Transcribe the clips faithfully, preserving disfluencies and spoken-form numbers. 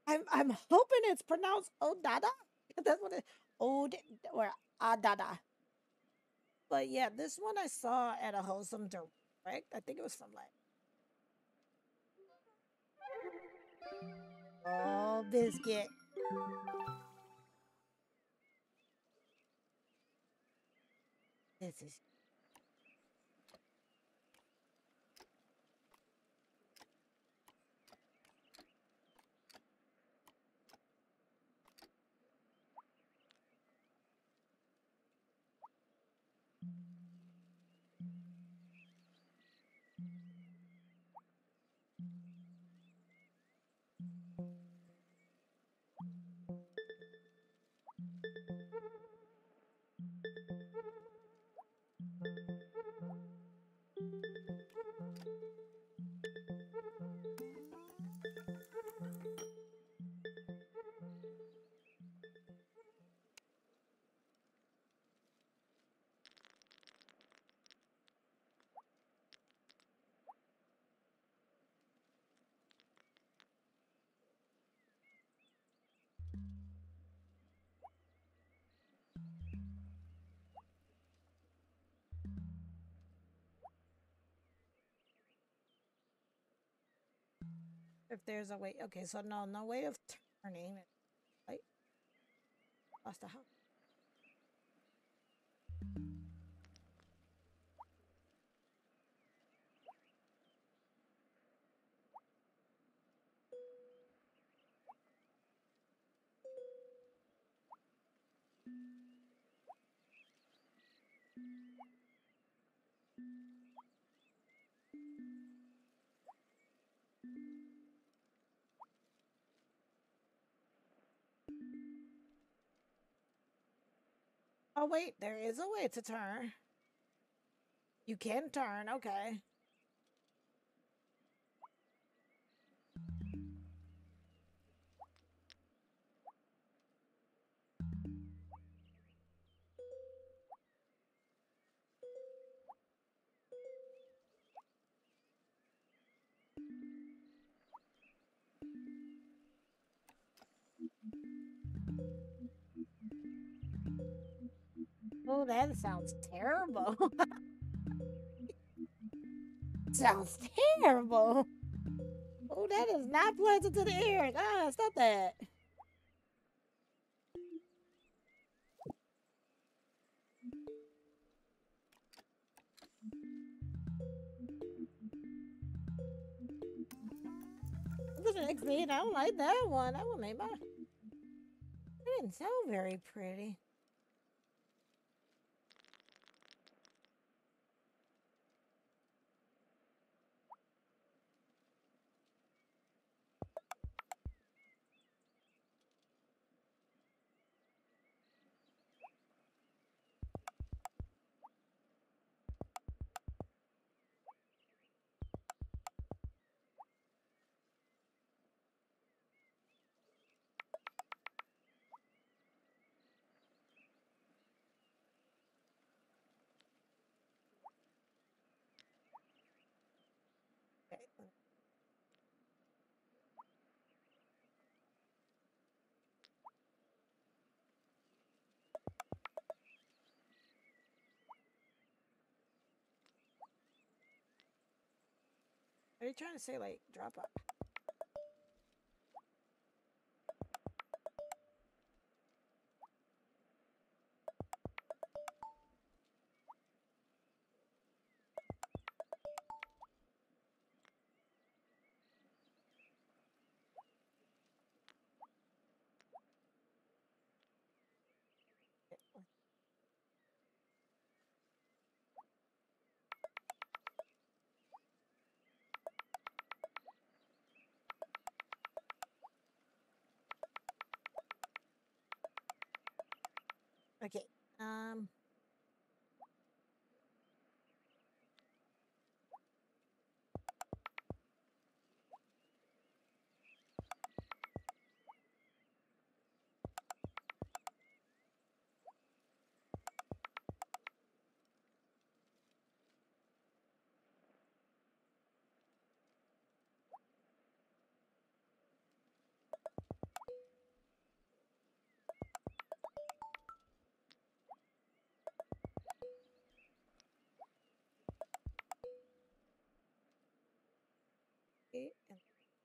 I'm I'm hoping it's pronounced ODDADA. That's what it Od or ADADA. But yeah, this one I saw at a wholesome direct. I think it was from like oh biscuit. This is if there's a way. Okay, so no, no way of turning. Like lost the house. Oh wait, there is a way to turn. You can turn. Okay. Oh, that sounds terrible. Sounds terrible. Oh, that is not pleasant to the ears. Ah, stop that. This is X V, and I don't like that one. That one made my. It didn't sound very pretty. Okay. Are you trying to say like drop up? Okay. Um. Okay. And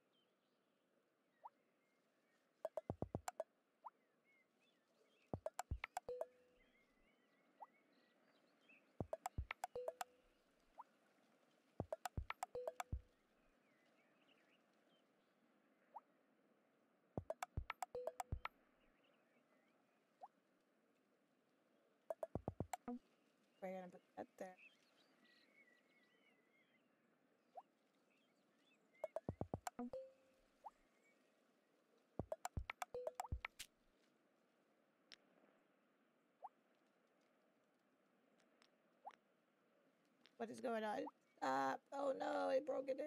we're gonna put that there. What is going on? Stop. Oh no, it broke it.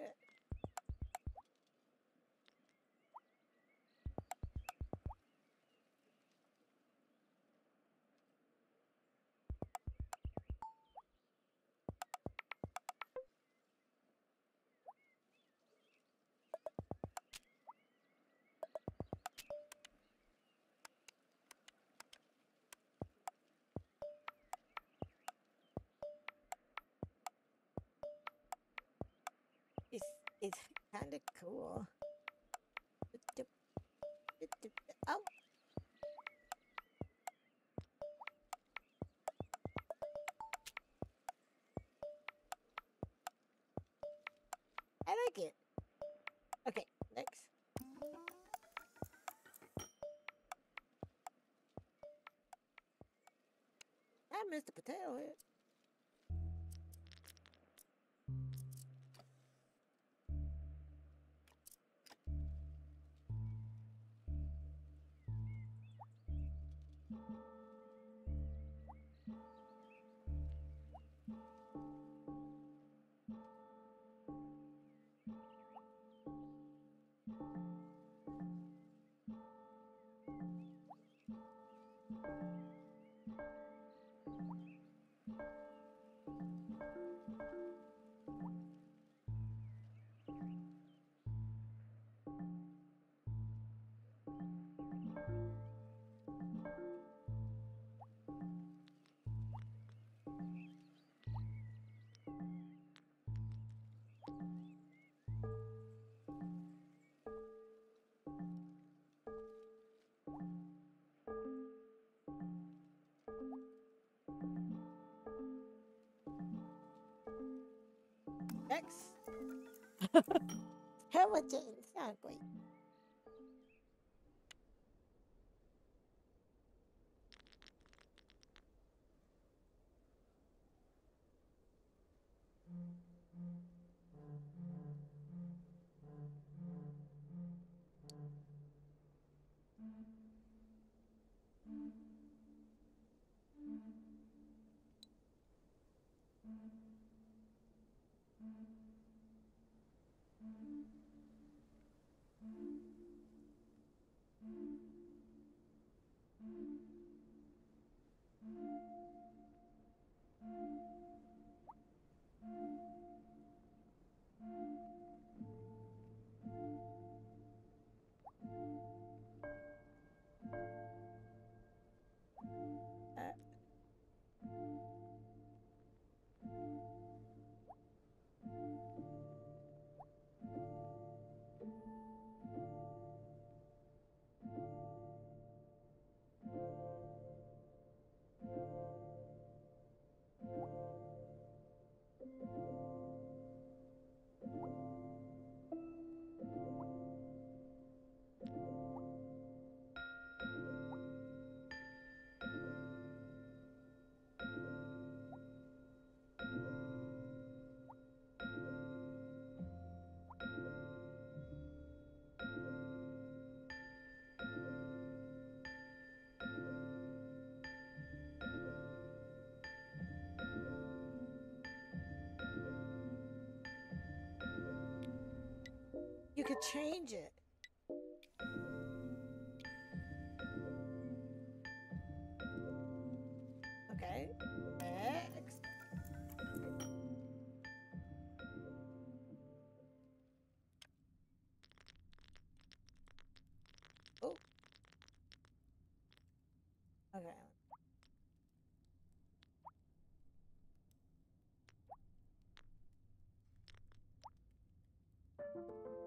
It's it's kind of cool. Oh, I like it. Okay, next. I missed the potato head. Next. How much it sound great. Uh, you could change it. Okay. Next. Oh. Okay.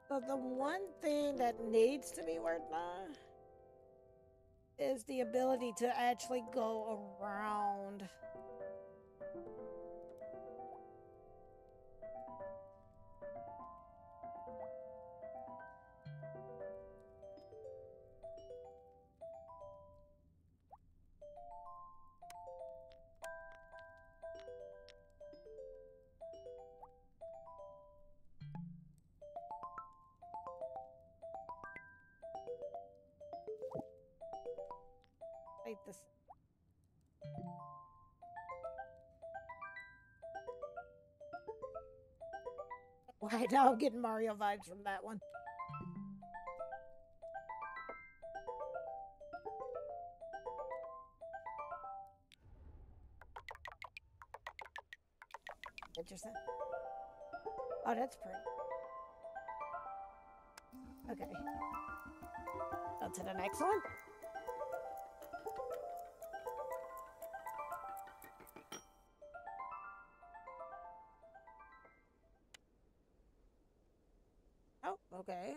So the one thing that needs to be worked on is the ability to actually go around. Like this. Why now I'm getting Mario vibes from that one. Interesting. Oh, that's pretty. Okay. On to the next one. Oh, okay.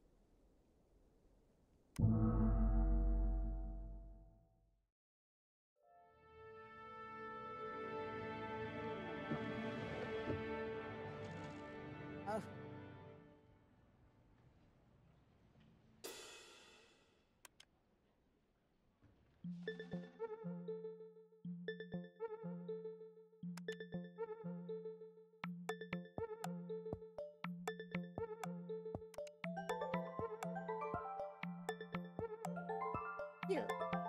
Oh. Here.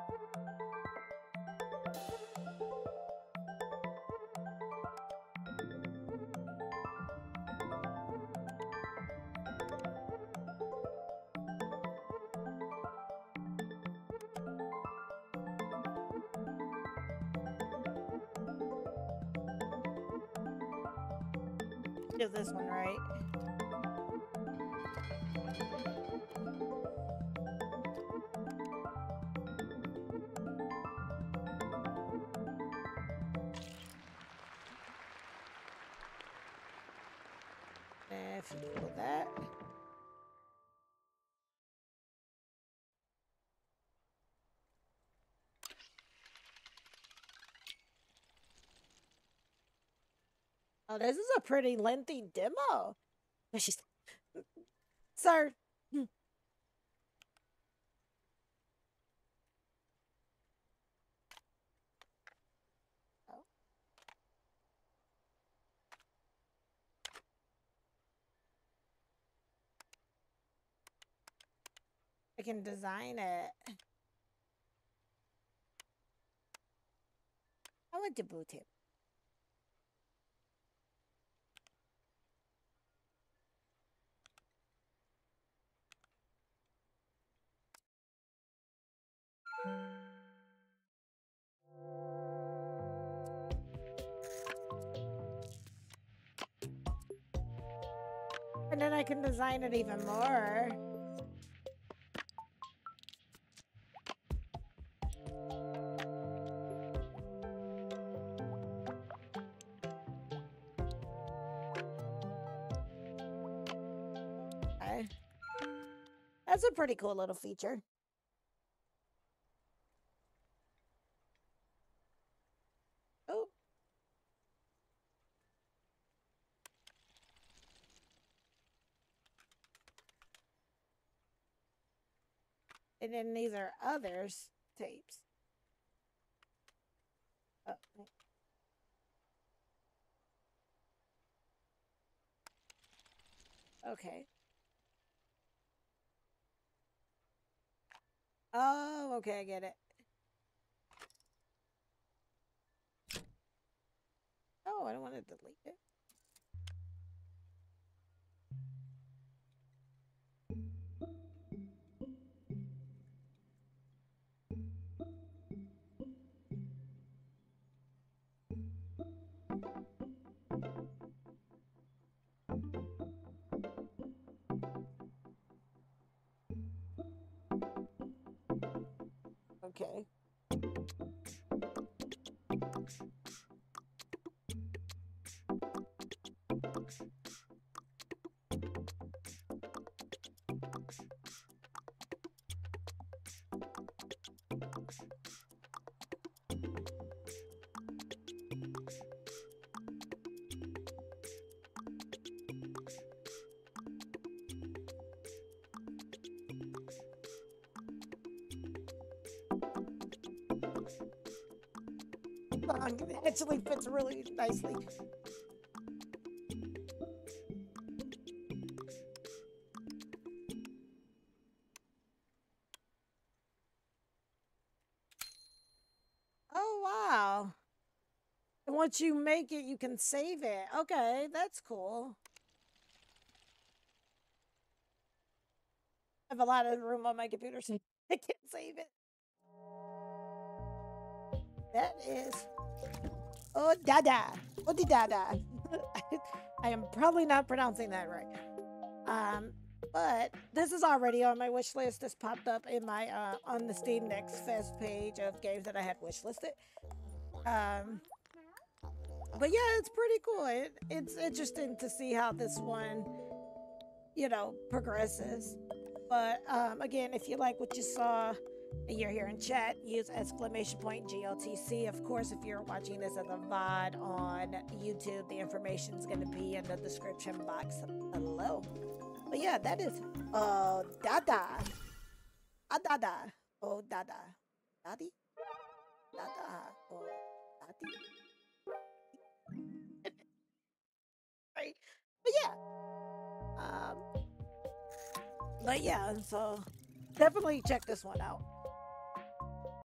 Do this one right. If you do that. Oh, this is a pretty lengthy demo. She's, sir. Oh. I can design it. I want to boot him. And then I can design it even more. Okay. That's a pretty cool little feature. Oh. And then these are others tapes. Oh. Okay. Oh, okay, I get it. Oh, I don't want to delete it. Okay. song. It actually fits really nicely. Oh, wow. And once you make it, you can save it. Okay, that's cool. I have a lot of room on my computer, so I can't save it. That is ODDADA. ODDADA. I am probably not pronouncing that right. Um, but this is already on my wish list. This popped up in my uh, on the Steam Next Fest page of games that I had wish listed. Um, but yeah, it's pretty cool. It, it's interesting to see how this one, you know, progresses. But um, again, if you like what you saw and you're here in chat, use exclamation point G O T C. Of course, if you're watching this as a V O D on YouTube, the information is going to be in the description box below. But yeah, that is uh dada. Adada. Oh dada. Daddy? Dada. Oh daddy. Right. But yeah. Um but yeah, so definitely check this one out.